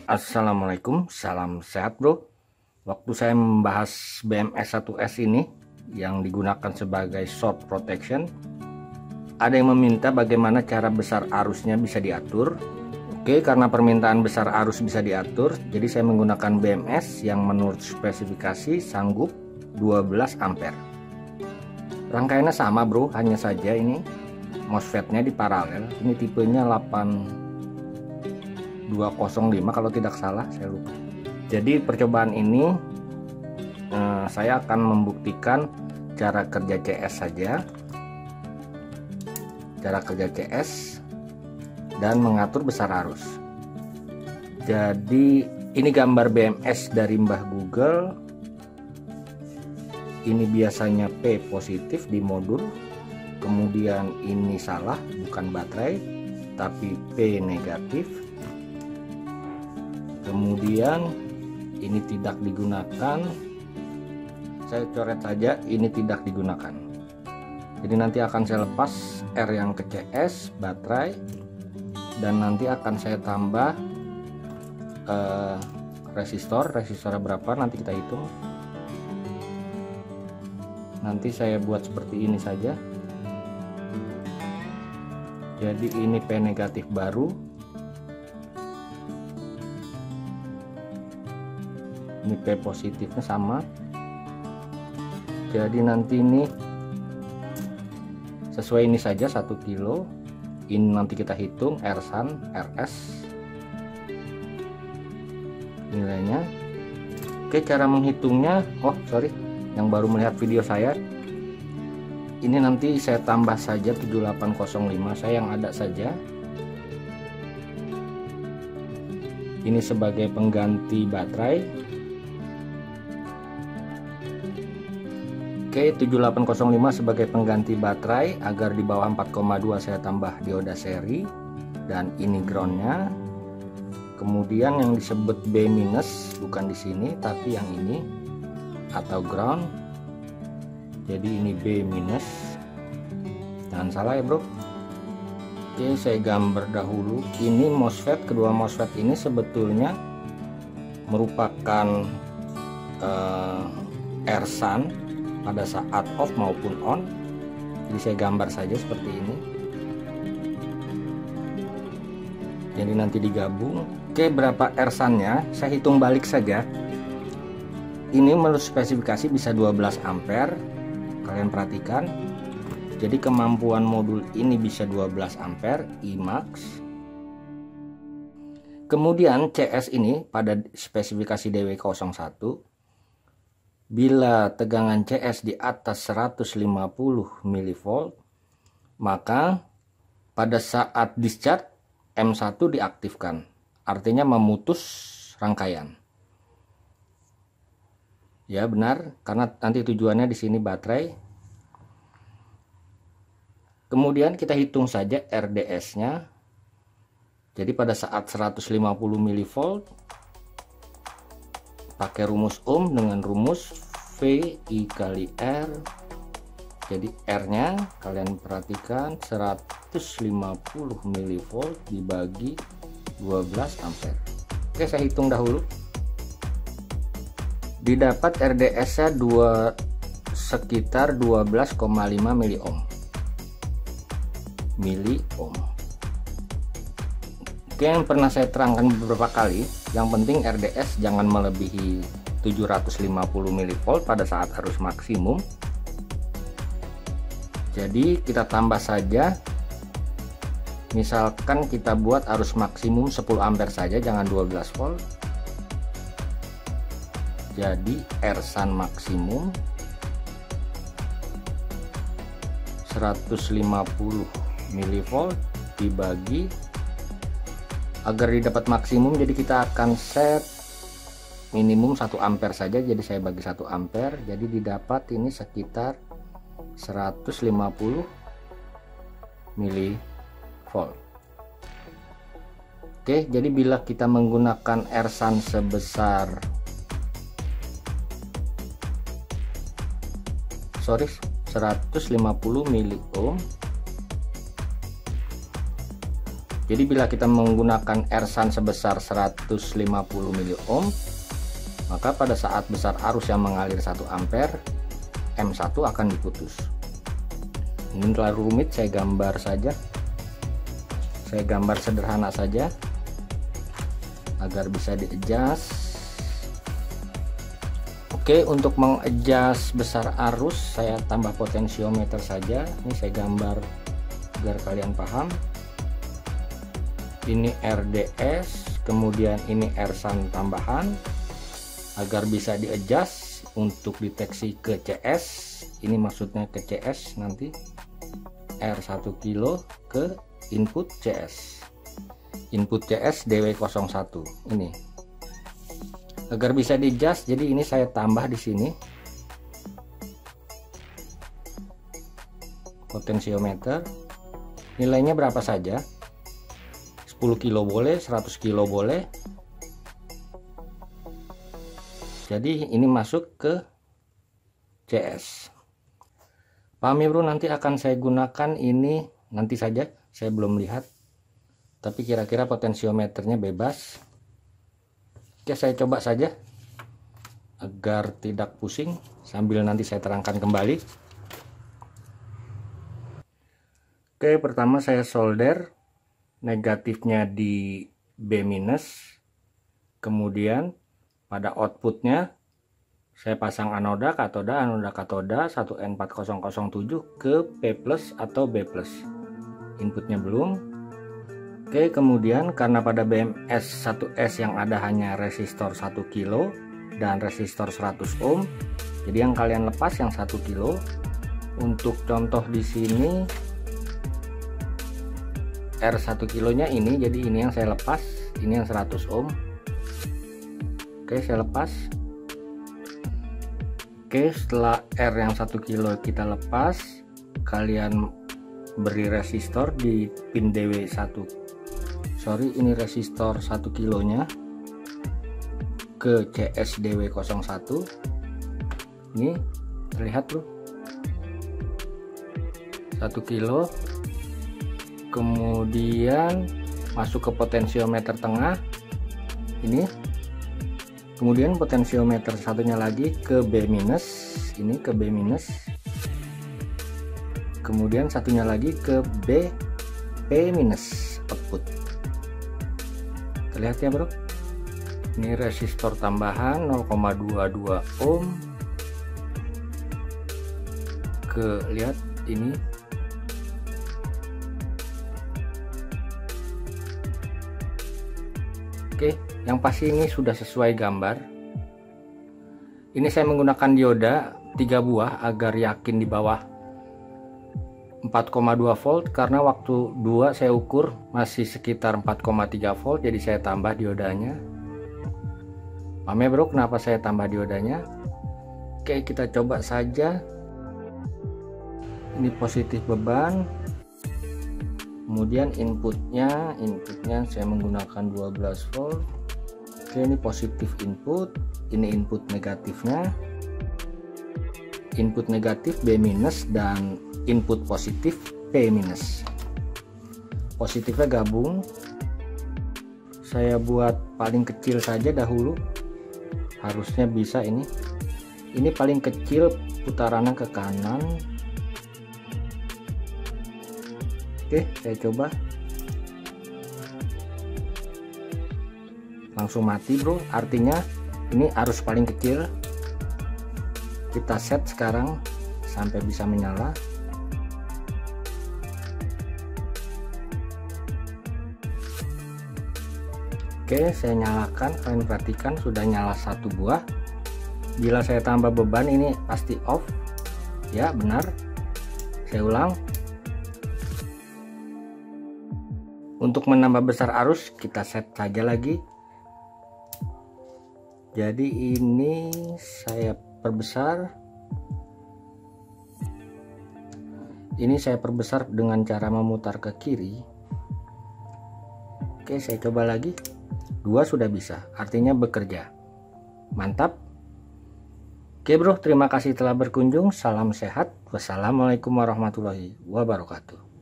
Assalamualaikum, salam sehat bro. Waktu saya membahas BMS 1S ini yang digunakan sebagai short protection, ada yang meminta bagaimana cara besar arusnya bisa diatur. Oke, karena permintaan besar arus bisa diatur, jadi saya menggunakan BMS yang menurut spesifikasi sanggup 12 ampere. Rangkaiannya sama bro, hanya saja ini MOSFET-nya di paralel. Ini tipenya 8205 kalau tidak salah, saya lupa. Jadi percobaan ini saya akan membuktikan cara kerja CS saja, cara kerja CS dan mengatur besar arus. Jadi ini gambar BMS dari Mbah Google. Ini biasanya P positif di modul, kemudian ini salah, bukan baterai tapi P negatif. Kemudian ini tidak digunakan, saya coret saja, ini tidak digunakan. Jadi nanti akan saya lepas R yang ke CS baterai, dan nanti akan saya tambah resistornya berapa nanti kita hitung. Nanti saya buat seperti ini saja. Jadi ini P negatif baru, ini P positifnya sama. Jadi nanti ini sesuai ini saja 1 kilo. Ini nanti kita hitung RSAN RS nilainya. Oke, cara menghitungnya, yang baru melihat video saya, ini nanti saya tambah saja 7805 saya yang ada saja. Ini sebagai pengganti baterai. Oke, 7805 sebagai pengganti baterai. Agar di bawah 4,2 saya tambah dioda seri, dan ini groundnya. Kemudian yang disebut B minus bukan di sini tapi yang ini, atau ground. Jadi ini B minus, jangan salah ya bro. Oke, saya gambar dahulu. Ini MOSFET, kedua MOSFET ini sebetulnya merupakan RSAN pada saat off maupun on. Jadi saya gambar saja seperti ini. Jadi nanti digabung. Oke, berapa RSAN-nya saya hitung balik saja. Ini menurut spesifikasi bisa 12 ampere. Kalian perhatikan. Jadi kemampuan modul ini bisa 12 ampere IMAX. Kemudian CS ini pada spesifikasi DW01, bila tegangan CS di atas 150 mV, maka pada saat discharge M1 diaktifkan, artinya memutus rangkaian. Ya benar, karena nanti tujuannya di sini baterai. Kemudian kita hitung saja RDS-nya. Jadi pada saat 150 mV, pakai rumus ohm dengan rumus V I kali R. Jadi R nya kalian perhatikan 150 mV dibagi 12 ampere. Oke, saya hitung dahulu. Didapat RDS nya sekitar 12,5 miliohm. Oke, yang pernah saya terangkan beberapa kali, yang penting RDS jangan melebihi 750 mV pada saat arus maksimum. Jadi kita tambah saja, misalkan kita buat arus maksimum 10 ampere saja, jangan 12 volt. Jadi RSAN maksimum 150 mV dibagi, agar didapat maksimum, jadi kita akan set minimum 1 ampere saja. Jadi saya bagi 1 ampere, jadi didapat ini sekitar 150 mV. Oke, jadi bila kita menggunakan RSAN sebesar 150 miliohm, Jadi bila kita menggunakan R-SUN sebesar 150 mA, maka pada saat besar arus yang mengalir 1 ampere, M1 akan diputus. Ini terlalu rumit, saya gambar saja. Saya gambar sederhana saja agar bisa di-adjust. Oke, untuk meng-adjust besar arus saya tambah potensiometer saja. Ini saya gambar agar kalian paham. Ini RDS, kemudian ini R-SUN tambahan agar bisa di-adjust untuk deteksi ke CS. Ini maksudnya ke CS nanti. R1 kilo ke input CS. Input CS DW01 ini. Agar bisa di-adjust, jadi ini saya tambah di sini. Potensiometer. Nilainya berapa saja? 10 kilo boleh, 100 kilo boleh. Jadi ini masuk ke CS. Paham ya bro, nanti akan saya gunakan ini nanti saja, saya belum lihat. Tapi kira-kira potensiometernya bebas. Oke, saya coba saja agar tidak pusing sambil nanti saya terangkan kembali. Oke, pertama saya solder negatifnya di B-, kemudian pada outputnya saya pasang anoda katoda 1N4007 ke P+ atau B+. Inputnya belum. Oke, kemudian karena pada BMS 1S yang ada hanya resistor 1 kilo dan resistor 100 ohm, jadi yang kalian lepas yang 1 kilo. Untuk contoh di sini R1 kilonya ini, jadi ini yang saya lepas, ini yang 100 ohm. Oke, saya lepas. Oke, setelah R yang 1 kilo kita lepas, kalian beri resistor di pin DW1. Sorry, ini resistor 1 kilonya ke CS DW01. Ini terlihat bro, 1 kilo. Kemudian masuk ke potensiometer tengah ini. Kemudian potensiometer satunya lagi ke B-, ini ke B-, kemudian satunya lagi ke P- output. Terlihat ya bro, ini resistor tambahan 0,22 ohm ke, lihat ini. Oke, yang pasti ini sudah sesuai gambar. Ini saya menggunakan dioda 3 buah agar yakin di bawah 4,2 volt, karena waktu 2 saya ukur masih sekitar 4,3 volt, jadi saya tambah diodanya. Paham ya bro kenapa saya tambah diodanya? Oke, kita coba saja. Ini positif beban. Kemudian inputnya saya menggunakan 12 volt. Oke, ini positif input, ini input negatifnya. Input negatif B- dan input positif P-. Positifnya gabung. Saya buat paling kecil saja dahulu. Harusnya bisa ini. Ini paling kecil, putarannya ke kanan. Oke, saya coba. Langsung mati bro, artinya ini arus paling kecil. Kita set sekarang sampai bisa menyala. Oke, saya nyalakan. Kalian perhatikan sudah nyala 1 buah. Bila saya tambah beban ini pasti off. Ya benar, saya ulang. Untuk menambah besar arus kita set saja lagi. Jadi ini saya perbesar. Ini saya perbesar dengan cara memutar ke kiri. Oke, saya coba lagi. 2 sudah bisa, artinya bekerja. Mantap. Oke bro, terima kasih telah berkunjung. Salam sehat. Wassalamualaikum warahmatullahi wabarakatuh.